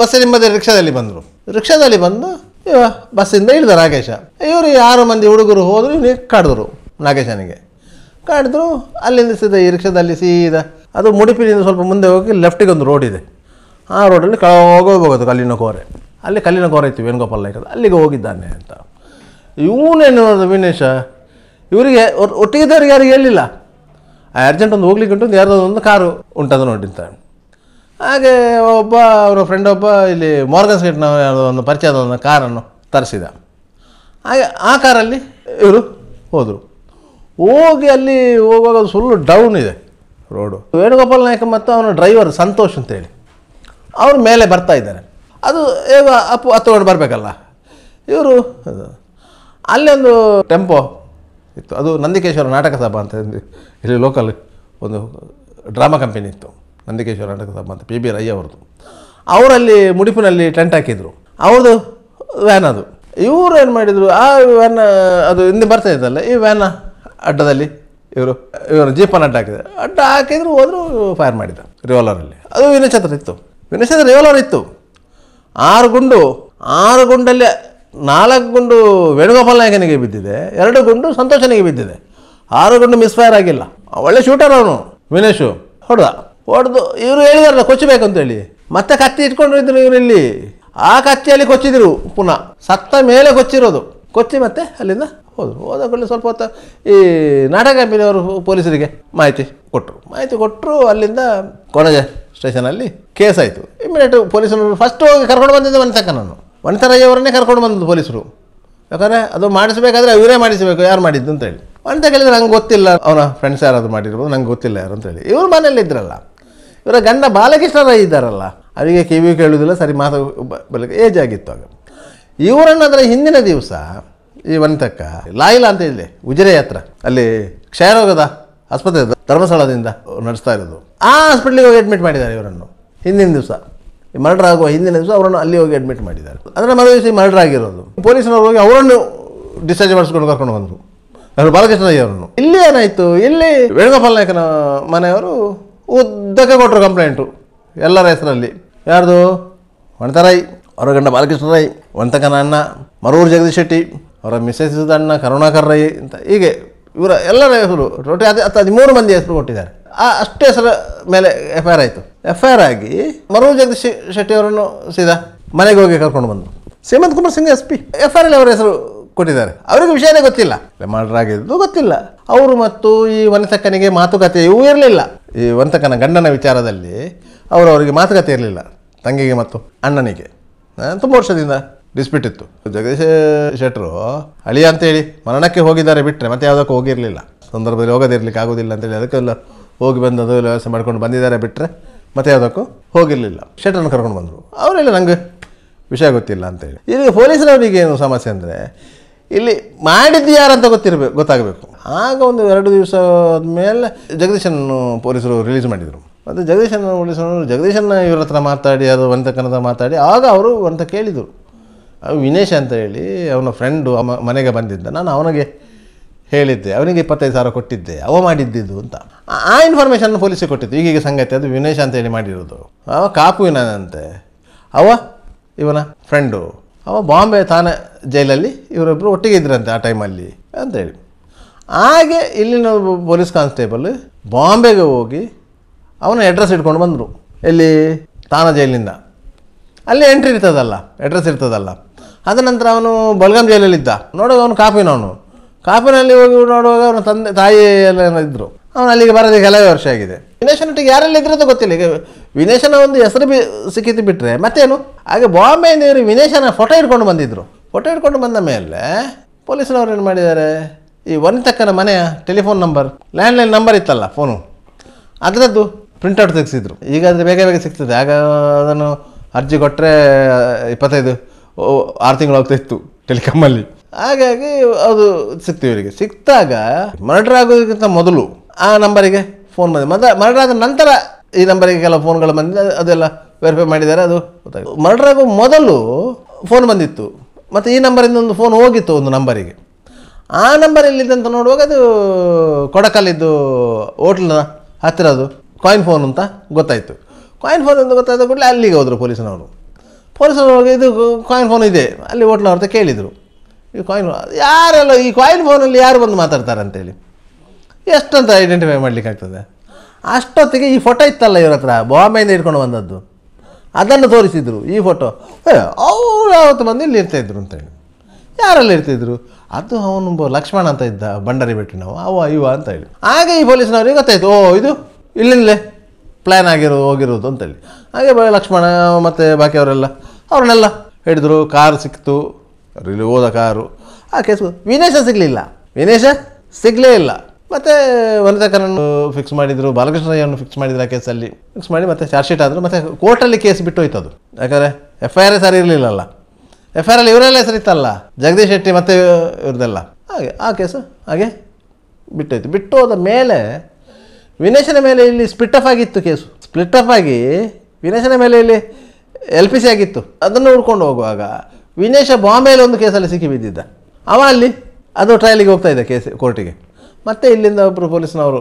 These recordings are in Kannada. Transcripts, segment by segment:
ಬಸ್ಸಿನ ಹಿಂಬದಿ ರಿಕ್ಷಾದಲ್ಲಿ ಬಂದು ಇವ ಬಸ್ಸಿಂದ ಇಳಿದ ರಾಕೇಶ. ಇವರು 6 ಮಂದಿ ಹುಡುಗರು ಹೋದರು, ಇವನಿಗೆ ಕಾಡಿದ್ರು, ನಾಗೇಶನಿಗೆ ಕಾಡಿದ್ರು. ಅಲ್ಲಿಂದ ಸೀದಾ ಈ ರಿಕ್ಷಾದಲ್ಲಿ ಸೀದಾ ಅದು ಮುಡಿಪಿನಿಂದ ಸ್ವಲ್ಪ ಮುಂದೆ ಹೋಗಿ ಲೆಫ್ಟಿಗೆ ಒಂದು ರೋಡ್ ಇದೆ, ಆ ರೋಡಲ್ಲಿ ಹೋಗೋದು ಕಲ್ಲಿನ ಕೋರೆ, ಅಲ್ಲಿ ಕಲ್ಲಿನ ಕೋರೆ ಇತ್ತು ವೇಣುಗೋಪಾಲ್ ನಾಯ್ಕ, ಅಲ್ಲಿಗೆ ಹೋಗಿದ್ದಾನೆ ಅಂತ. ಇವನೇನು ವಿನೇಶ ಇವರಿಗೆ ಒಟ್ಟಿಗಿದ್ದವ್ರಿಗೆ ಯಾರಿಗೆ ಹೇಳಿಲ್ಲ. ಅರ್ಜೆಂಟ್ ಒಂದು ಹೋಗ್ಲಿಕ್ಕೆ ಉಂಟು, ಯಾರ್ದೋ ಒಂದು ಕಾರು ಉಂಟದು ನೋಡಿಂತ. ಹಾಗೆ ಅವರ ಫ್ರೆಂಡ್ ಇಲ್ಲಿ ಮಾರ್ಗನ್ ಸ್ಟ್ರೀಟ್ನ ಯಾವುದೋ ಒಂದು ಪರಿಚಯದ ಒಂದು ಕಾರನ್ನು ತರಿಸಿದ. ಹಾಗೆ ಆ ಕಾರಲ್ಲಿ ಇವರು ಹೋಗಿ ಅಲ್ಲಿ ಹೋಗುವಾಗ ಅದು ಫುಲ್ಲು ಡೌನ್ ಇದೆ ರೋಡು. ವೇಣುಗೋಪಾಲ್ ನಾಯ್ಕ ಮತ್ತು ಅವನ ಡ್ರೈವರ್ ಸಂತೋಷ್ ಅಂತೇಳಿ ಅವರು ಮೇಲೆ ಬರ್ತಾ ಇದ್ದಾರೆ. ಅದು ಈಗ ಹತ್ತುಕೊಂಡು ಬರಬೇಕಲ್ಲ ಇವರು. ಅಲ್ಲಿ ಒಂದು ಟೆಂಪೋ ಇತ್ತು, ಅದು ನಂದಿಕೇಶ್ವರ ನಾಟಕ ಸಭಾ ಅಂತ ಇಲ್ಲಿ ಲೋಕಲ್ ಒಂದು ಡ್ರಾಮಾ ಕಂಪನಿ ಇತ್ತು, ನಂದಿಕೇಶ್ವರ ನಾಟಕ ಸಭಾ ಅಂತ, PB ರೈ ಅವ್ರದ್ದು. ಅವರಲ್ಲಿ ಮುಡಿಪಿನಲ್ಲಿ ಟೆಂಟ್ ಹಾಕಿದರು, ಅವ್ರದ್ದು ವ್ಯಾನ್ ಅದು. ಇವರು ಏನು ಮಾಡಿದರು, ಆ ವ್ಯಾನ್ ಅದು ಹಿಂದೆ ಬರ್ತಾ ಇದ್ದಲ್ಲ, ಈ ವ್ಯಾನ ಅಡ್ಡದಲ್ಲಿ ಇವರು ಜೀಪನ್ನು ಅಡ್ಡ ಹಾಕಿದ್ರು, ಹೋದರು, ಫೈರ್ ಮಾಡಿದ ರಿವಾಲ್ವರಲ್ಲಿ. ಅದು ವಿನಯಚಂದ್ರ ರಿವಾಲ್ವರ್ ಇತ್ತು. 6 ಗುಂಡಲ್ಲಿ 4 ಗುಂಡು ವೇಣುಗೋಪಾಲ್ ನಾಯಕನಿಗೆ ಬಿದ್ದಿದೆ, 2 ಗುಂಡು ಸಂತೋಷನಿಗೆ ಬಿದ್ದಿದೆ. 6 ಗುಂಡು ಮಿಸ್ಫೈರ್ ಆಗಿಲ್ಲ. ಒಳ್ಳೆ ಶೂಟರ್ ಅವನು ವಿನೇಶು. ಹೊಡೆದು ಇವರು ಹೇಳಿದಾರಲ್ಲ ಕೊಚ್ಚಬೇಕು ಅಂತೇಳಿ, ಮತ್ತೆ ಕತ್ತಿ ಇಟ್ಕೊಂಡಿದ್ರು ಇವರಲ್ಲಿ. ಆ ಕತ್ತಿಯಲ್ಲಿ ಕೊಚ್ಚಿದ್ರು, ಪುನಃ ಸತ್ತ ಮೇಲೆ ಕೊಚ್ಚಿ ಮತ್ತೆ ಅಲ್ಲಿಂದ ಹೋದ ಸ್ವಲ್ಪ ಹೊತ್ತು ಈ ನಾಟಕ ಕಂಪನಿಯವರು ಪೊಲೀಸರಿಗೆ ಮಾಹಿತಿ ಕೊಟ್ಟರು. ಅಲ್ಲಿಂದ ಕೊಣಜೆ ಸ್ಟೇಷನಲ್ಲಿ ಕೇಸ್ ಆಯಿತು. ಇಮಿಡಿಯೇಟ್ ಪೊಲೀಸರು ಫಸ್ಟ್ ಹೋಗಿ ಕರ್ಕೊಂಡು ಬಂದಿದ್ದೆ ವನಿತಾರಯ್ಯವರನ್ನೇ ಕರ್ಕೊಂಡು ಬಂದದ್ದು ಪೊಲೀಸರು. ಯಾಕಂದರೆ ಅದು ಮಾಡಿಸಬೇಕಾದ್ರೆ ಇವರೇ ಮಾಡಿಸಬೇಕು, ಯಾರು ಮಾಡಿದ್ದು ಅಂತೇಳಿ. ಅಂತ ಕೇಳಿದರೆ ನಂಗೆ ಗೊತ್ತಿಲ್ಲ, ಅವನ ಫ್ರೆಂಡ್ಸ್ ಯಾರಾದ್ರು ಮಾಡಿರ್ಬೋದು, ನಂಗೆ ಗೊತ್ತಿಲ್ಲ ಯಾರು ಅಂತೇಳಿ. ಇವ್ರ ಮನೇಲಿ ಇದ್ರಲ್ಲ, ಇವರ ಗಂಡ ಬಾಲಕೃಷ್ಣ ರೈ ಇದ್ದಾರಲ್ಲ, ಅವರಿಗೆ ಕಿವಿ ಕೇಳುವುದಿಲ್ಲ, ಸರಿ ಮಾತು ಬಲಿಕೆ ಏಜ್ ಆಗಿತ್ತು ಆಗ. ಇವರನ್ನು ಅದರ ಹಿಂದಿನ ದಿವಸ ಈ ವನಿತಕ್ಕ ಲಾಯಿಲಾ ಅಂತ ಇದೆ ಉಜಿರೆ ಹತ್ರ, ಅಲ್ಲಿ ಕ್ಷಯರೋಗದ ಆಸ್ಪತ್ರೆ ಧರ್ಮಸ್ಥಳದಿಂದ ನಡೆಸ್ತಾ ಇರೋದು, ಆ ಹಾಸ್ಪಿಟ್ಲಿಗೆ ಹೋಗಿ ಅಡ್ಮಿಟ್ ಮಾಡಿದ್ದಾರೆ ಇವರನ್ನು. ಹಿಂದಿನ ದಿವಸ ಈ ಮರ್ಡರ್ ಆಗುವ ಹಿಂದಿನ ದಿವಸ ಅವರನ್ನು ಅಲ್ಲಿ ಹೋಗಿ ಅಡ್ಮಿಟ್ ಮಾಡಿದ್ದಾರೆ. ಅದರ ಮರು ದಿವಸ ಈ ಮರ್ಡರ್ ಆಗಿರೋದು. ಪೊಲೀಸನವರು ಹೋಗಿ ಅವರನ್ನು ಡಿಸ್ಚಾರ್ಜ್ ಮಾಡಿಸ್ಕೊಂಡು ಕರ್ಕೊಂಡು ಬಂದರು, ಅವರು ಬಾಲಕೃಷ್ಣ ಅವರನ್ನು. ಇಲ್ಲಿ ಏನಾಯಿತು, ಇಲ್ಲಿ ವೇಣುಗೋಪಾಲ್ ನಾಯಕನ ಮನೆಯವರು ಉದ್ದಕ್ಕೆ ಕೊಟ್ಟರು ಕಂಪ್ಲೇಂಟು ಎಲ್ಲರ ಹೆಸರಲ್ಲಿ. ಯಾರ್ದು? ವನಿತಾರೈ, ಅವರ ಗಂಡ ಬಾಲಕೃಷ್ಣ ರೈ, ವಂತಕನ ಅಣ್ಣ ಮರೂರು ಜಗದೀಶ್ ಶೆಟ್ಟಿ, ಅವರ ಮಿಸೆಸ್ ಅಣ್ಣ ಕರುಣಾಕರ್ ರೈ ಅಂತ, ಹೀಗೆ ಇವರ ಎಲ್ಲರ ಹೆಸರು ಟೋಟಲ್ 13 ಮಂದಿ ಹೆಸರು ಕೊಟ್ಟಿದ್ದಾರೆ. ಅಷ್ಟೇ ಹೆಸರ ಮೇಲೆ FIR ಆಯಿತು. FIR ಆಗಿ ಮರೂರು ಜಗದೀಶ್ ಶೆಟ್ಟಿ ಅವರನ್ನು ಸೀದಾ ಮನೆಗೆ ಹೋಗಿ ಕರ್ಕೊಂಡು ಬಂದರು. ಸೇಮಂತ್ ಕುಮಾರ್ ಸಿಂಗ್ SP FIR ಅಲ್ಲಿ ಅವರ ಹೆಸರು ಕೊಟ್ಟಿದ್ದಾರೆ. ಅವರಿಗೆ ವಿಷಯನೇ ಗೊತ್ತಿಲ್ಲ, ಮರ್ಡರ್ ಆಗಿದ್ದು ಗೊತ್ತಿಲ್ಲ. ಅವರು ಮತ್ತು ಈ ವನಿತಕ್ಕನಿಗೆ ಮಾತುಕತೆಯೂ ಇರಲಿಲ್ಲ. ಈ ವನಿತಕ್ಕನ ಗಂಡನ ವಿಚಾರದಲ್ಲಿ ಅವರಿಗೆ ಮಾತುಕತೆ ಇರಲಿಲ್ಲ, ತಂಗಿಗೆ ಮತ್ತು ಅಣ್ಣನಿಗೆ. ತುಂಬ ವರ್ಷದಿಂದ ಡಿಸ್ಪ್ಯೂಟ್ ಇತ್ತು. ಜಗದೀಶ್ ಶೆಟ್ಟರು ಅಳಿಯ ಅಂತೇಳಿ ಮರಣಕ್ಕೆ ಹೋಗಿದ್ದಾರೆ ಬಿಟ್ಟರೆ ಮತ್ತೆ ಯಾವುದಕ್ಕೂ ಹೋಗಿರಲಿಲ್ಲ. ಸಂದರ್ಭದಲ್ಲಿ ಹೋಗೋದಿರ್ಲಿಕ್ಕೆ ಆಗೋದಿಲ್ಲ ಅಂತೇಳಿ ಅದಕ್ಕೆಲ್ಲ ಹೋಗಿ ಬಂದದು ವ್ಯವಸ್ಥೆ ಮಾಡ್ಕೊಂಡು ಬಂದಿದ್ದಾರೆ ಬಿಟ್ಟರೆ ಮತ್ತೆ ಯಾವುದಕ್ಕೂ ಹೋಗಿರಲಿಲ್ಲ. ಶೆಟ್ಟರನ್ನು ಕರ್ಕೊಂಡು ಬಂದರು. ಅವರೆಲ್ಲ ನನಗೆ ವಿಷಯ ಗೊತ್ತಿಲ್ಲ ಅಂತೇಳಿ. ಈಗ ಪೊಲೀಸರವರಿಗೆ ಏನು ಸಮಸ್ಯೆ ಅಂದರೆ, ಇಲ್ಲಿ ಮಾಡಿದ್ದು ಯಾರಂತ ಗೊತ್ತಾಗಬೇಕು. ಆಗ ಒಂದು 2 ದಿವಸ ಆದಮೇಲೆ ಜಗದೀಶನ್ನು ಪೊಲೀಸರು ರಿಲೀಸ್ ಮಾಡಿದರು. ಮತ್ತು ಜಗದೀಶನ್ನ ಇವ್ರ ಹತ್ರ ಮಾತಾಡಿ, ಅದು ವಂತಕನದ ಮಾತಾಡಿ, ಆಗ ಅವರು ಅಂತ ಕೇಳಿದರು. ವಿನೇಶ್ ಅಂತ ಹೇಳಿ ಅವನ ಫ್ರೆಂಡು ಮನೆಗೆ ಬಂದಿದ್ದ, ನಾನು ಅವನಿಗೆ ಹೇಳಿದ್ದೆ, ಅವನಿಗೆ 25,000 ಕೊಟ್ಟಿದ್ದೆ, ಅವ ಮಾಡಿದ್ದಿದ್ದು ಅಂತ. ಆ ಇನ್ಫಾರ್ಮೇಷನ್ ಪೊಲೀಸಿಗೆ ಕೊಟ್ಟಿದ್ದು. ಈಗೀಗ ಸಂಗತಿ ಅದು ವಿನೇಶ್ ಅಂತೇಳಿ ಮಾಡಿರೋದು. ಅವ ಕಾಪುವಿನಂತೆ, ಅವ ಇವನ ಫ್ರೆಂಡು, ಅವ ಬಾಂಬೆ ಥಾನೆ ಜೈಲಲ್ಲಿ ಇವರಿಬ್ಬರು ಒಟ್ಟಿಗೆ ಇದ್ರಂತೆ ಆ ಟೈಮಲ್ಲಿ ಅಂತೇಳಿ. ಹಾಗೆ ಇಲ್ಲಿನ ಪೊಲೀಸ್ ಕಾನ್ಸ್ಟೇಬಲ್ ಬಾಂಬೆಗೆ ಹೋಗಿ ಅವನ ಅಡ್ರೆಸ್ ಇಟ್ಕೊಂಡು ಬಂದರು. ಎಲ್ಲಿ? ಥಾನಾ ಜೈಲಿನಿಂದ. ಅಲ್ಲಿ ಎಂಟ್ರಿ ಇರ್ತದಲ್ಲ, ಅಡ್ರೆಸ್ ಇರ್ತದಲ್ಲ. ಅದ ನಂತರ ಅವನು ಬಲ್ಗಾಮ್ ಜೈಲಲ್ಲಿದ್ದ. ನೋಡುವಾಗ ಅವನು ಕಾಪಿನಲ್ಲಿ ಹೋಗಿ ನೋಡುವಾಗ ಅವನ ತಂದೆ ತಾಯಿ ಎಲ್ಲ ಇದ್ದರು. ಅವನು ಅಲ್ಲಿಗೆ ಬರೋದು ಕೆಲವೇ ವರ್ಷ ಆಗಿದೆ. ವಿನೇಶನೊಟ್ಟಿಗೆ ಯಾರೆಲ್ಲ ಇದ್ರದ್ದು ಗೊತ್ತಿಲ್ಲ. ಈಗ ವಿನೇಶನ ಒಂದು ಹೆಸರು ಸಿಕ್ಕಿದ್ದು ಬಿಟ್ಟರೆ ಮತ್ತೇನು. ಹಾಗೆ ಬಾಂಬೆಯಿಂದ ಇವರು ವಿನೇಶನ ಫೋಟೋ ಇಟ್ಕೊಂಡು ಬಂದಿದ್ದರು. ಫೋಟೋ ಇಟ್ಕೊಂಡು ಬಂದ ಮೇಲೆ ಪೊಲೀಸನವ್ರು ಏನು ಮಾಡಿದ್ದಾರೆ, ಈ ವನಿತಕ್ಕನ ಮನೆಯ ಟೆಲಿಫೋನ್ ನಂಬರ್, ಲ್ಯಾಂಡ್ಲೈನ್ ನಂಬರ್ ಇತ್ತಲ್ಲ ಫೋನು, ಅದರದ್ದು ಪ್ರಿಂಟೌಟ್ ತೆಗೆಸಿದ್ರು. ಈಗ ಅಂದರೆ ಬೇಗ ಸಿಗ್ತದೆ. ಆಗ ಅದನ್ನು ಅರ್ಜಿ ಕೊಟ್ಟರೆ 6 ತಿಂಗಳು ಹೋಗ್ತಾಯಿತ್ತು ಟೆಲಿಕಾಮಲ್ಲಿ. ಹಾಗಾಗಿ ಅದು ಸಿಕ್ತು ಇವರಿಗೆ. ಸಿಕ್ತಾಗ ಮರ್ಡರ್ ಆಗೋದಕ್ಕಿಂತ ಮೊದಲು ಆ ನಂಬರಿಗೆ ಫೋನ್ ಬಂದಿದೆ. ಮರ್ಡರ್ ಆದ ನಂತರ ಈ ನಂಬರಿಗೆ ಕೆಲವು ಫೋನ್ಗಳು ಬಂದಿದೆ, ಅದೆಲ್ಲ ವೆರಿಫೈ ಮಾಡಿದ್ದಾರೆ. ಅದು ಗೊತ್ತಾಗಿದೆ. ಮರ್ಡರ್ ಆಗೋ ಮೊದಲು ಫೋನ್ ಬಂದಿತ್ತು, ಮತ್ತು ಈ ನಂಬರಿಂದ ಒಂದು ಫೋನ್ ಹೋಗಿತ್ತು ಒಂದು ನಂಬರಿಗೆ. ಆ ನಂಬರ್ ಎಲ್ಲಿದ್ದಂತ ನೋಡುವಾಗ ಅದು ಕೊಡಕಲ್ಲಿದ್ದು ಹೋಟ್ಲಿನ ಹತ್ತಿರದು ಕಾಯಿನ್ ಫೋನ್ ಅಂತ ಗೊತ್ತಾಯಿತು. ಕಾಯಿನ್ ಫೋನ್ ಅಂತ ಗೊತ್ತಾದ ಕೂಡಲೇ ಅಲ್ಲಿಗೆ ಹೋದರು ಪೊಲೀಸನವರು. ಪೊಲೀಸರು ಹೋಗಿ ಇದು ಕಾಯಿನ್ ಫೋನ್ ಇದೆ ಅಲ್ಲಿ ಹೋಟ್ಲವ್ರ ಹತ್ರ ಕೇಳಿದರು, ಈ ಕಾಯಿನ್ ಯಾರೆಲ್ಲ ಈ ಕಾಯಿನ್ ಫೋನಲ್ಲಿ ಯಾರು ಬಂದು ಮಾತಾಡ್ತಾರೆ ಅಂತೇಳಿ ಎಷ್ಟಂತ ಐಡೆಂಟಿಫೈ ಮಾಡಲಿಕ್ಕಾಗ್ತದೆ. ಅಷ್ಟೊತ್ತಿಗೆ ಈ ಫೋಟೋ ಇತ್ತಲ್ಲ ಇವ್ರ ಹತ್ರ ಬಾಂಬೆಯಿಂದ ಇಟ್ಕೊಂಡು ಬಂದದ್ದು, ಅದನ್ನು ತೋರಿಸಿದರು. ಈ ಫೋಟೋ ಅವ್ರು ಯಾವತ್ತು ಬಂದು ಇಲ್ಲಿ ಇರ್ತಾಯಿದ್ರು ಅಂತೇಳಿ. ಯಾರೆಲ್ಲ ಇರ್ತಿದ್ರು? ಅದು ಅವನು ಲಕ್ಷ್ಮಣ ಅಂತ ಇದ್ದ ಬಂಡಾರಿ ಬೆಟ್ಟಿನವು, ಇವ ಅಂತ ಹೇಳಿ. ಹಾಗೆ ಈ ಪೊಲೀಸ್ನವ್ರಿಗೆ ಗೊತ್ತಾಯಿತು, ಇದು ಇಲ್ಲಿಂದಲೇ ಪ್ಲ್ಯಾನ್ ಹೋಗಿರೋದು ಅಂತೇಳಿ. ಹಾಗೆ ಲಕ್ಷ್ಮಣ ಮತ್ತು ಬಾಕಿಯವರೆಲ್ಲ ಅವ್ರನ್ನೆಲ್ಲ ಹಿಡಿದ್ರು. ಕಾರು ಸಿಕ್ತು, ಇಲ್ಲಿ ಹೋದ ಕಾರು. ಆ ಕೇಸು ವಿನೇಶ ಸಿಗಲಿಲ್ಲ, ವಿನೇಶ ಸಿಗಲೇ ಇಲ್ಲ. ಮತ್ತು ವನಿತಾಕರನ್ನು ಫಿಕ್ಸ್ ಮಾಡಿದರು, ಬಾಲಕೃಷ್ಣಯ್ಯವನ್ನು ಫಿಕ್ಸ್ ಮಾಡಿದ್ರು. ಆ ಕೇಸಲ್ಲಿ ಫಿಕ್ಸ್ ಮಾಡಿ ಮತ್ತೆ ಚಾರ್ಜ್ ಶೀಟ್ ಆದರು. ಮತ್ತು ಕೋರ್ಟಲ್ಲಿ ಕೇಸ್ ಬಿಟ್ಟು ಹೋಯ್ತು ಅದು, ಯಾಕಂದರೆ FIR ಸರಿ ಇರಲಿಲ್ಲಲ್ಲ. FIR ಇವರೆಲ್ಲ ಹೆಸರಿತ್ತಲ್ಲ, ಜಗದೀಶ್ ಶೆಟ್ಟಿ ಮತ್ತು ಇವ್ರದ್ದೆಲ್ಲ. ಹಾಗೆ ಆ ಕೇಸು ಹಾಗೆ ಬಿಟ್ಟೋಯ್ತು. ಬಿಟ್ಟು ಹೋದ ಮೇಲೆ ವಿನೇಶನ ಮೇಲೆ ಇಲ್ಲಿ ಸ್ಪ್ಲಿಟ್ ಅಪ್ ಆಗಿತ್ತು ಕೇಸು. ಸ್ಪ್ಲಿಟ್ ಅಪ್ ಆಗಿ ವಿನೇಶನ ಮೇಲೆ ಇಲ್ಲಿ LPC ಆಗಿತ್ತು. ಅದನ್ನು ಹುಡ್ಕೊಂಡು ಹೋಗುವಾಗ ವಿನೇಶ ಬಾಂಬೆಯಲ್ಲಿ ಒಂದು ಕೇಸಲ್ಲಿ ಸಿಕ್ಕಿ ಬಿದ್ದಿದ್ದ. ಅವ ಅಲ್ಲಿ ಅದು ಟ್ರಯಲಿಗೆ ಹೋಗ್ತಾಯಿದ್ದ ಕೇಸ್ ಕೋರ್ಟಿಗೆ. ಮತ್ತು ಇಲ್ಲಿಂದ ಒಬ್ಬರು ಪೊಲೀಸ್ನವರು